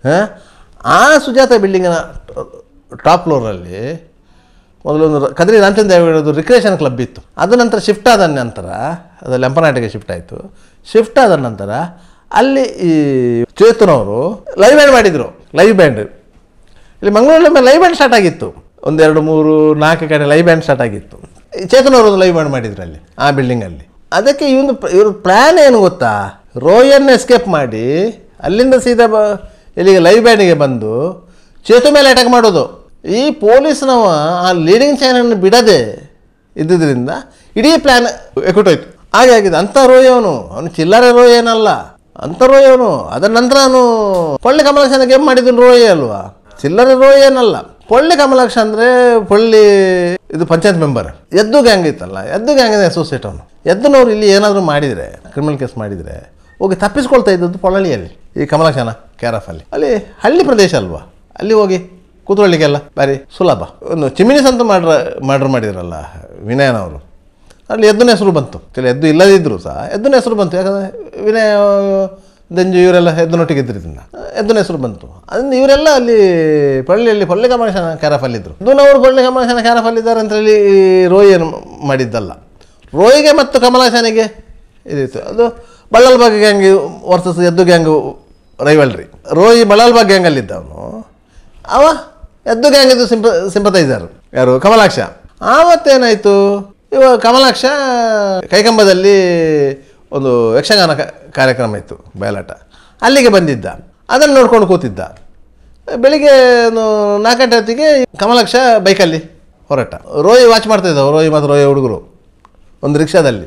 ಆ ಸುಜಾತ ಬಿಲ್ಡಿಂಗಿನ ಟಾಪ್ ಫ್ಲೋರಲ್ಲಿ ಮೊದಲೊಂದು ಕದ್ರಿ ರಾಮಚಂದ್ರ ದೇವರದು ರಿಕ್ರಿಯೇಷನ್ ಕ್ಲಬ್ ಇತ್ತು. ಅದು ನಂತರ ಶಿಫ್ಟ್ ಆದ ನಂತರ ಅದು ಲಂಪನಾಟಿಗೆ ಶಿಫ್ಟ್ ಆಯಿತು. ಶಿಫ್ಟ್ ಆದ ನಂತರ ಅಲ್ಲಿ ಈ ಚೇತನವರು ಲೈವ್ ಬ್ಯಾಂಡ್ ಮಾಡಿದರು. ಲೈವ್ ಬ್ಯಾಂಡ್ ಇಲ್ಲಿ ಮಂಗಳೂರಲ್ಲಿ ಲೈವ್ ಬ್ಯಾಂಡ್ ಸ್ಟಾರ್ಟ್ ಆಗಿತ್ತು. 1 2 3 4 ಕಡೆ ಲೈವ್ ಬ್ಯಾಂಡ್ ಸ್ಟಾರ್ಟ್ ಆಗಿತ್ತು. ಚೇತನವರು ಒಂದು ಲೈವ್ ಬ್ಯಾಂಡ್ ಮಾಡಿದ್ರು ಅಲ್ಲಿ ಆ ಬಿಲ್ಡಿಂಗಲ್ಲಿ. ಅದಕ್ಕೆ ಇವ್ರ ಪ್ಲ್ಯಾನ್ ಏನು ಗೊತ್ತಾ, ರೋಹಿಯನ್ನು ಎಸ್ಕೇಪ್ ಮಾಡಿ ಅಲ್ಲಿಂದ ಸೀದಾ ಇಲ್ಲಿಗೆ ಲೈವ್ ಬ್ಯಾಂಡಿಗೆ ಬಂದು ಚೇತು ಮೇಲೆ ಅಟ್ಯಾಕ್ ಮಾಡೋದು. ಈ ಪೊಲೀಸ್ನವ ಆ ಲೀಡಿಂಗ್ ಚೈನನ್ನು ಬಿಡದೆ ಇದ್ದುದರಿಂದ ಇಡೀ ಪ್ಲ್ಯಾನ್ ಎಕ್ಕುಟ್ಟೋಯ್ತು. ಹಾಗೆ ಆಗಿದೆ. ಅಂಥ ರೋಹಿ ಅವನು ಚಿಲ್ಲರೆ ರೋಹಿ ಏನಲ್ಲ, ಅಂಥ ರೋಹಿ ಅವನು. ಅದರ ನಂತರ ಅವನು ಪೊಳ್ಳಿ ಕಮಲಾಕ್ಷನ ಗೇಮ್ ಮಾಡಿದ್ದು ರೋಹಿ ಅಲ್ವಾ, ಚಿಲ್ಲರೆ ರೋಹಿ ಏನಲ್ಲ. ಪೊಳ್ಳಿ ಕಮಲಾಕ್ಷ ಅಂದರೆ ಪೊಳ್ಳಿ ಇದು ಪಂಚಾಯತ್ ಮೆಂಬರ್. ಎದ್ದು ಗ್ಯಾಂಗ್ ಇತ್ತಲ್ಲ, ಎದ್ದು ಗ್ಯಾಂಗಿನ ಅಸೋಸಿಯೇಟ್ ಅವನು. ಎದ್ದುನವ್ರು ಇಲ್ಲಿ ಏನಾದರೂ ಮಾಡಿದರೆ, ಕ್ರಿಮಿನಲ್ ಕೇಸ್ ಮಾಡಿದರೆ ಹೋಗಿ ತಪ್ಪಿಸ್ಕೊಳ್ತಾ ಇದ್ದದ್ದು ಪೊಳಲಿಯಲ್ಲಿ, ಈ ಕಮಲಾಕ್ಷನ ಕ್ಯಾರಫಲ್ಲಿ. ಅಲ್ಲಿ ಹಳ್ಳಿ ಪ್ರದೇಶ ಅಲ್ವಾ, ಅಲ್ಲಿ ಹೋಗಿ ಕೂತ್ಕೊಳ್ಳಿಕ್ಕೆಲ್ಲ ಭಾರಿ ಸುಲಭ. ಒಂದು ಚಿಮಿನಿಸ್ ಅಂತ ಮರ್ಡರ್ ಮಾಡಿದ್ರಲ್ಲ ವಿನಯನವರು, ಅಲ್ಲಿ ಎದ್ದನ ಹೆಸರು ಬಂತು. ಎದ್ದು ಇಲ್ಲದಿದ್ದರೂ ಸಹ ಎದ್ದನ ಹೆಸರು ಬಂತು. ಯಾಕಂದರೆ ವಿನಯ ದೆಂಜು ಇವರೆಲ್ಲ ಎದ್ದನೊಟ್ಟಿಗೆ ಇದ್ರಿಂದ ಎದ್ದನ ಹೆಸರು ಬಂತು. ಅದರಿಂದ ಇವರೆಲ್ಲ ಅಲ್ಲಿ ಪಳ್ಳಿಯಲ್ಲಿ ಪೊಳ್ಳಿ ಕಮಲಾಕ್ಷನ ಕ್ಯಾರಫಲ್ಲಿದ್ದರು. ಎದ್ದುನವರು ಪೊಳ್ಳಿ ಕಮಲಾಕ್ಷನ ಕ್ಯಾರಫಲ್ಲಿದ್ದಾರೆ ಅಂತ ಹೇಳಿ ರೋಹಿ ಏನು ಮಾಡಿದ್ದಲ್ಲ. ರೋಹಿಗೆ ಮತ್ತು ಕಮಲಾಕ್ಷನಿಗೆ ಇದಿತ್ತು. ಅದು ಬಳ್ಳಾಲ್ಬಾಗ್ ಗ್ಯಾಂಗ್ ವರ್ಸಸ್ ಎದ್ದು ಗ್ಯಾಂಗು ರೈವಲ್ರಿ. ರೋಹಿ ಬಳ್ಳಾಲ್ಬಾಗ್ ಗ್ಯಾಂಗಲ್ಲಿದ್ದವನು, ಅವ ಎದ್ದು ಗ್ಯಾಂಗಿದ್ದು ಸಿಂಪತೈಸರ್ ಯಾರು, ಕಮಲಾಕ್ಷ. ಆವತ್ತೇನಾಯಿತು, ಇವಾಗ ಕಮಲಾಕ್ಷ ಕೈಕಂಬದಲ್ಲಿ ಒಂದು ಯಕ್ಷಗಾನ ಕಾರ್ಯಕ್ರಮ ಇತ್ತು, ಬಯಲಾಟ, ಅಲ್ಲಿಗೆ ಬಂದಿದ್ದ. ಅದನ್ನು ನೋಡ್ಕೊಂಡು ಕೂತಿದ್ದ. ಬೆಳಿಗ್ಗೆ 4 ಗಂಟೆ ಹೊತ್ತಿಗೆ ಕಮಲಾಕ್ಷ ಬೈಕಲ್ಲಿ ಹೊರಟ. ರೋಹಿ ವಾಚ್ ಮಾಡ್ತಾಯಿದ್ದವು, ರೋಹಿ ಮತ್ತು ರೋಹಿ ಹುಡುಗರು ಒಂದು ರಿಕ್ಷಾದಲ್ಲಿ.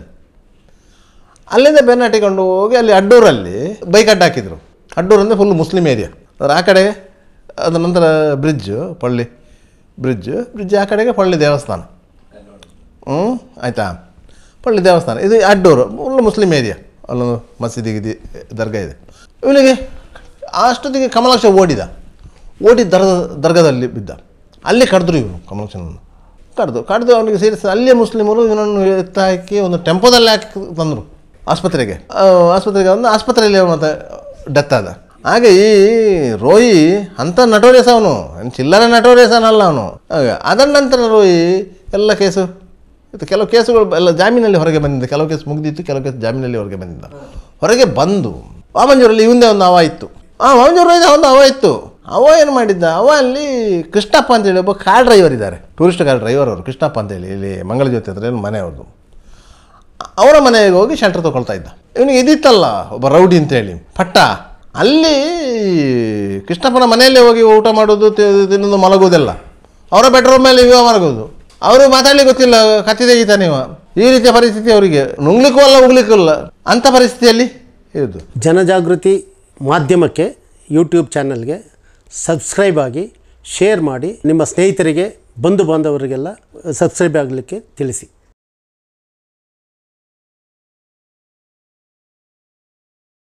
ಅಲ್ಲಿಂದ ಬೆನ್ನಟ್ಟಿಕೊಂಡು ಹೋಗಿ ಅಲ್ಲಿ ಅಡ್ಡೂರಲ್ಲಿ ಬೈಕ್ ಅಡ್ಡ ಹಾಕಿದರು. ಅಡ್ಡೂರು ಅಂದರೆ ಫುಲ್ ಮುಸ್ಲಿಮ್ ಏರಿಯಾ. ಆ ಕಡೆ ಅದರ ನಂತರ ಬ್ರಿಡ್ಜು, ಪಳ್ಳಿ ಬ್ರಿಡ್ಜ್ ಆ ಕಡೆಗೆ ಪಳ್ಳಿ ದೇವಸ್ಥಾನ. ಆಯಿತಾ, ಪಳ್ಳಿ ದೇವಸ್ಥಾನ ಇದು ಅಡ್ಡೂರು ಫುಲ್ ಮುಸ್ಲಿಮ್ ಏರಿಯಾ. ಅಲ್ಲೊಂದು ಮಸೀದಿ ದರ್ಗಾ ಇದೆ. ಇವನಿಗೆ ಅಷ್ಟೊತ್ತಿಗೆ ಕಮಲಾಕ್ಷ ಓಡಿ ದರ್ಗಾದಲ್ಲಿ ಬಿದ್ದ. ಅಲ್ಲಿ ಕಡಿದ್ರು ಇವರು ಕಮಲಾಕ್ಷನನ್ನು. ಕಡ್ದು ಅವನಿಗೆ ಸೇರಿಸಿ ಅಲ್ಲೇ ಮುಸ್ಲಿಮರು ಇವನನ್ನು ಎತ್ತ ಹಾಕಿ ಒಂದು ಟೆಂಪೋದಲ್ಲಿ ಹಾಕಿ ತಂದರು ಆಸ್ಪತ್ರೆಗೆ ಒಂದು ಆಸ್ಪತ್ರೆಯಲ್ಲಿ ಮತ್ತು ಡೆತ್ ಆದ. ಹಾಗೆ ಈ ರೋಹಿ ಅಂಥ ನಟೋರಿಯಸ್ ಅವನು, ಚಿಲ್ಲರೆ ನಟೋರಿಯಸ್ ಅನ್ನಲ್ಲ ಅವನು. ಹಾಗೆ ಅದರ ನಂತರ ರೋಹಿ ಎಲ್ಲ ಕೇಸು ಇತ್ತು. ಕೆಲವು ಕೇಸುಗಳು ಎಲ್ಲ ಜಾಮೀನಲ್ಲಿ ಹೊರಗೆ ಬಂದಿದ್ದ, ಕೆಲವು ಕೇಸು ಮುಗಿದಿತ್ತು, ಕೆಲವು ಕೇಸು ಜಾಮೀನಲ್ಲಿ ಹೊರಗೆ ಬಂದಿದ್ದ. ಹೊರಗೆ ಬಂದು ವಾಮಂಜೂರಲ್ಲಿ ಇವಂದೇ ಒಂದು ಹವ ಇತ್ತು. ವಾಮಂಜೂರಲ್ಲಿ ಒಂದು ಹವ ಇತ್ತು. ಅವ ಏನು ಮಾಡಿದ್ದ, ಅವ ಅಲ್ಲಿ ಕೃಷ್ಣಪ್ಪ ಅಂತೇಳಿ ಒಬ್ಬ ಕಾರ್ ಡ್ರೈವರ್ ಇದ್ದಾರೆ, ಟೂರಿಸ್ಟ್ ಕಾರ್ ಡ್ರೈವರ್ ಅವರು, ಕೃಷ್ಣಪ್ಪ ಅಂತೇಳಿ ಇಲ್ಲಿ ಮಂಗಳ ಜ್ಯೋತಿ ಹತ್ರ ಮನೆ ಅವ್ರದ್ದು. ಅವರ ಮನೆಗೆ ಹೋಗಿ ಶೆಲ್ಟರ್ ತೊಗೊಳ್ತಾ ಇದ್ದ. ಇವನಿಗೆ ಇದಿತ್ತಲ್ಲ ಒಬ್ಬ ರೌಡಿ ಅಂತೇಳಿ ಪಟ್ಟ. ಅಲ್ಲಿ ಕೃಷ್ಣಪ್ಪನ ಮನೆಯಲ್ಲೇ ಹೋಗಿ ಊಟ ಮಾಡೋದು, ತಿನ್ನೋದು, ಮಲಗೋದೆಲ್ಲ ಅವರ ಬೆಡ್ರೂಮ್ ಮೇಲೆ ಇವ ಮಲಗೋದು. ಅವರು ಮಾತಾಡಲಿಕ್ಕೆ ಗೊತ್ತಿಲ್ಲ, ಕತ್ತಿ ತೆಗಿತಾನೆ ಇವ. ಈ ರೀತಿಯ ಪರಿಸ್ಥಿತಿ ಅವರಿಗೆ, ನುಂಗ್ಲಿಕ್ಕೂ ಅಲ್ಲ ಉಗ್ಲಿಕ್ಕೂ ಅಲ್ಲ, ಅಂಥ ಪರಿಸ್ಥಿತಿಯಲ್ಲಿ ಇರೋದು. ಜನಜಾಗೃತಿ ಮಾಧ್ಯಮಕ್ಕೆ ಯೂಟ್ಯೂಬ್ ಚಾನಲ್ಗೆ ಸಬ್ಸ್ಕ್ರೈಬ್ ಆಗಿ, ಶೇರ್ ಮಾಡಿ, ನಿಮ್ಮ ಸ್ನೇಹಿತರಿಗೆ ಬಂಧು ಬಾಂಧವರಿಗೆಲ್ಲ ಸಬ್ಸ್ಕ್ರೈಬ್ ಆಗಲಿಕ್ಕೆ ತಿಳಿಸಿ.